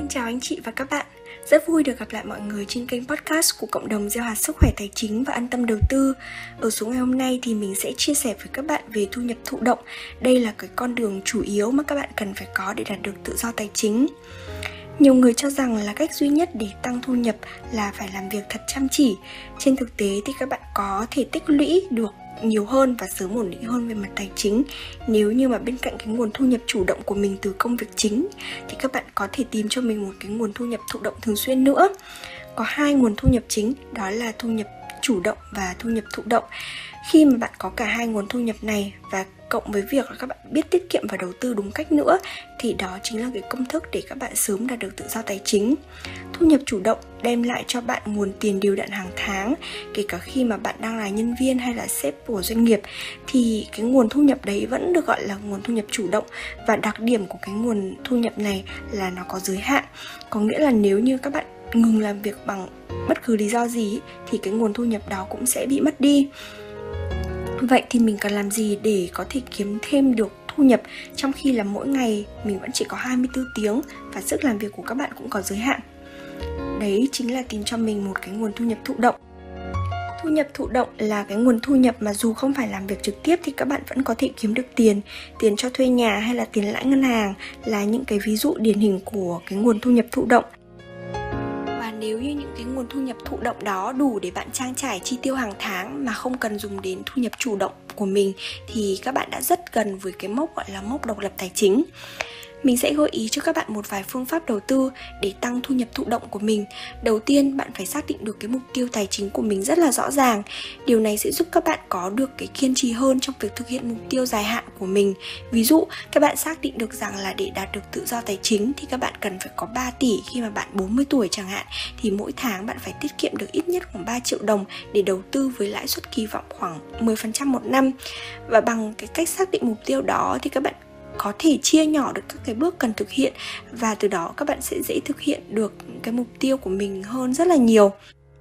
Xin chào anh chị và các bạn. Rất vui được gặp lại mọi người trên kênh podcast của cộng đồng gieo hạt sức khỏe tài chính và an tâm đầu tư. Ở số ngày hôm nay thì mình sẽ chia sẻ với các bạn về thu nhập thụ động. Đây là cái con đường chủ yếu mà các bạn cần phải có để đạt được tự do tài chính. Nhiều người cho rằng là cách duy nhất để tăng thu nhập là phải làm việc thật chăm chỉ. Trên thực tế thì các bạn có thể tích lũy được nhiều hơn và sớm ổn định hơn về mặt tài chính nếu như mà bên cạnh cái nguồn thu nhập chủ động của mình từ công việc chính thì các bạn có thể tìm cho mình một cái nguồn thu nhập thụ động thường xuyên nữa. Có hai nguồn thu nhập chính, đó là thu nhập chủ động và thu nhập thụ động. Khi mà bạn có cả hai nguồn thu nhập này và cộng với việc là các bạn biết tiết kiệm và đầu tư đúng cách nữa thì đó chính là cái công thức để các bạn sớm đạt được tự do tài chính. Thu nhập chủ động đem lại cho bạn nguồn tiền đều đặn hàng tháng, kể cả khi mà bạn đang là nhân viên hay là sếp của doanh nghiệp thì cái nguồn thu nhập đấy vẫn được gọi là nguồn thu nhập chủ động. Và đặc điểm của cái nguồn thu nhập này là nó có giới hạn, có nghĩa là nếu như các bạn ngừng làm việc bằng bất cứ lý do gì thì cái nguồn thu nhập đó cũng sẽ bị mất đi. Vậy thì mình cần làm gì để có thể kiếm thêm được thu nhập trong khi là mỗi ngày mình vẫn chỉ có 24 tiếng và sức làm việc của các bạn cũng có giới hạn? Đấy chính là tìm cho mình một cái nguồn thu nhập thụ động. Thu nhập thụ động là cái nguồn thu nhập mà dù không phải làm việc trực tiếp thì các bạn vẫn có thể kiếm được tiền. Tiền cho thuê nhà hay là tiền lãi ngân hàng là những cái ví dụ điển hình của cái nguồn thu nhập thụ động. Nếu như những cái nguồn thu nhập thụ động đó đủ để bạn trang trải chi tiêu hàng tháng mà không cần dùng đến thu nhập chủ động của mình thì các bạn đã rất gần với cái mốc gọi là mốc độc lập tài chính. Mình sẽ gợi ý cho các bạn một vài phương pháp đầu tư để tăng thu nhập thụ động của mình. Đầu tiên, bạn phải xác định được cái mục tiêu tài chính của mình rất là rõ ràng. Điều này sẽ giúp các bạn có được cái kiên trì hơn trong việc thực hiện mục tiêu dài hạn của mình. Ví dụ, các bạn xác định được rằng là để đạt được tự do tài chính thì các bạn cần phải có 3 tỷ khi mà bạn 40 tuổi chẳng hạn. Thì mỗi tháng bạn phải tiết kiệm được ít nhất khoảng 3 triệu đồng để đầu tư với lãi suất kỳ vọng khoảng 10% một năm. Và bằng cái cách xác định mục tiêu đó thì các bạn có thể chia nhỏ được các cái bước cần thực hiện và từ đó các bạn sẽ dễ thực hiện được cái mục tiêu của mình hơn rất là nhiều.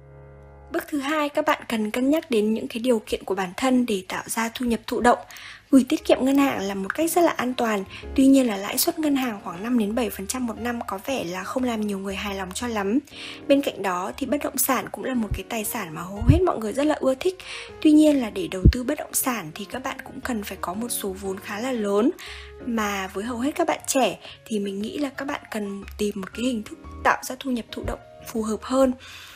Bước thứ hai, các bạn cần cân nhắc đến những cái điều kiện của bản thân để tạo ra thu nhập thụ động. Gửi tiết kiệm ngân hàng là một cách rất là an toàn, tuy nhiên là lãi suất ngân hàng khoảng 5-7% một năm có vẻ là không làm nhiều người hài lòng cho lắm. Bên cạnh đó thì bất động sản cũng là một cái tài sản mà hầu hết mọi người rất là ưa thích. Tuy nhiên là để đầu tư bất động sản thì các bạn cũng cần phải có một số vốn khá là lớn. Mà với hầu hết các bạn trẻ thì mình nghĩ là các bạn cần tìm một cái hình thức tạo ra thu nhập thụ động phù hợp hơn.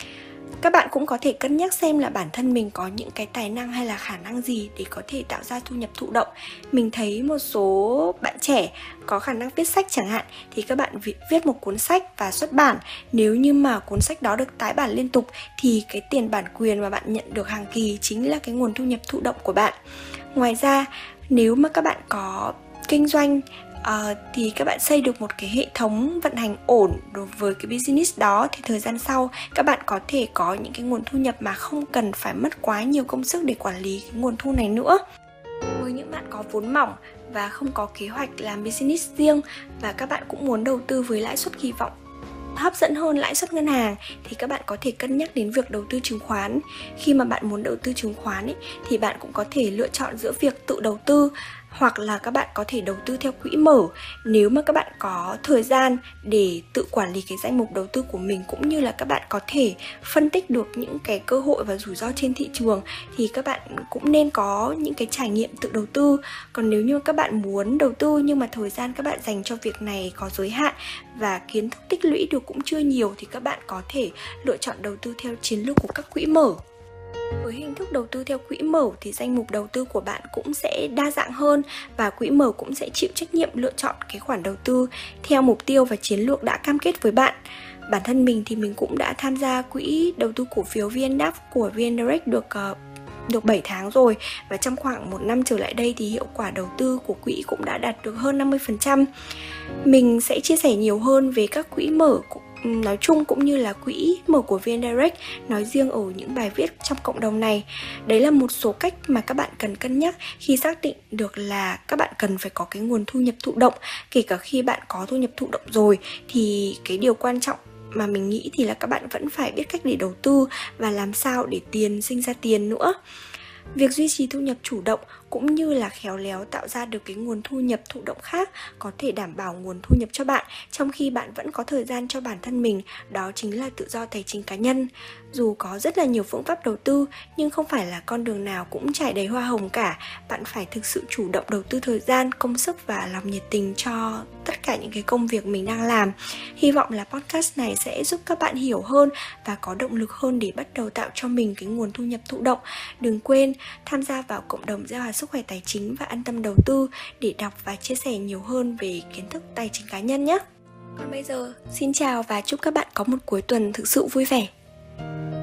Các bạn cũng có thể cân nhắc xem là bản thân mình có những cái tài năng hay là khả năng gì để có thể tạo ra thu nhập thụ động. Mình thấy một số bạn trẻ có khả năng viết sách chẳng hạn thì các bạn viết một cuốn sách và xuất bản. Nếu như mà cuốn sách đó được tái bản liên tục thì cái tiền bản quyền mà bạn nhận được hàng kỳ chính là cái nguồn thu nhập thụ động của bạn. Ngoài ra, nếu mà các bạn có kinh doanh thì các bạn xây được một cái hệ thống vận hành ổn đối với cái business đó thì thời gian sau các bạn có thể có những cái nguồn thu nhập mà không cần phải mất quá nhiều công sức để quản lý cái nguồn thu này nữa. Với những bạn có vốn mỏng và không có kế hoạch làm business riêng và các bạn cũng muốn đầu tư với lãi suất kỳ vọng hấp dẫn hơn lãi suất ngân hàng thì các bạn có thể cân nhắc đến việc đầu tư chứng khoán. Khi mà bạn muốn đầu tư chứng khoán thì bạn cũng có thể lựa chọn giữa việc tự đầu tư hoặc là các bạn có thể đầu tư theo quỹ mở. Nếu mà các bạn có thời gian để tự quản lý cái danh mục đầu tư của mình cũng như là các bạn có thể phân tích được những cái cơ hội và rủi ro trên thị trường thì các bạn cũng nên có những cái trải nghiệm tự đầu tư. Còn nếu như các bạn muốn đầu tư nhưng mà thời gian các bạn dành cho việc này có giới hạn và kiến thức tích lũy được cũng chưa nhiều thì các bạn có thể lựa chọn đầu tư theo chiến lược của các quỹ mở. Với hình thức đầu tư theo quỹ mở thì danh mục đầu tư của bạn cũng sẽ đa dạng hơn và quỹ mở cũng sẽ chịu trách nhiệm lựa chọn cái khoản đầu tư theo mục tiêu và chiến lược đã cam kết với bạn. Bản thân mình thì mình cũng đã tham gia quỹ đầu tư cổ phiếu VNDAF của VN Direct được 7 tháng rồi và trong khoảng 1 năm trở lại đây thì hiệu quả đầu tư của quỹ cũng đã đạt được hơn 50%. Mình sẽ chia sẻ nhiều hơn về các quỹ mở nói chung cũng như là quỹ mở của VN Direct nói riêng ở những bài viết trong cộng đồng này. Đấy là một số cách mà các bạn cần cân nhắc khi xác định được là các bạn cần phải có cái nguồn thu nhập thụ động. Kể cả khi bạn có thu nhập thụ động rồi thì cái điều quan trọng mà mình nghĩ thì là các bạn vẫn phải biết cách để đầu tư và làm sao để tiền sinh ra tiền nữa. Việc duy trì thu nhập chủ động cũng như là khéo léo tạo ra được cái nguồn thu nhập thụ động khác có thể đảm bảo nguồn thu nhập cho bạn trong khi bạn vẫn có thời gian cho bản thân mình, đó chính là tự do tài chính cá nhân. Dù có rất là nhiều phương pháp đầu tư nhưng không phải là con đường nào cũng trải đầy hoa hồng cả. Bạn phải thực sự chủ động đầu tư thời gian, công sức và lòng nhiệt tình cho tất cả những cái công việc mình đang làm. Hy vọng là podcast này sẽ giúp các bạn hiểu hơn và có động lực hơn để bắt đầu tạo cho mình cái nguồn thu nhập thụ động. Đừng quên tham gia vào cộng đồng Gieo hạt sức khỏe tài chính và an tâm đầu tư để đọc và chia sẻ nhiều hơn về kiến thức tài chính cá nhân nhé. Còn bây giờ, xin chào và chúc các bạn có một cuối tuần thực sự vui vẻ.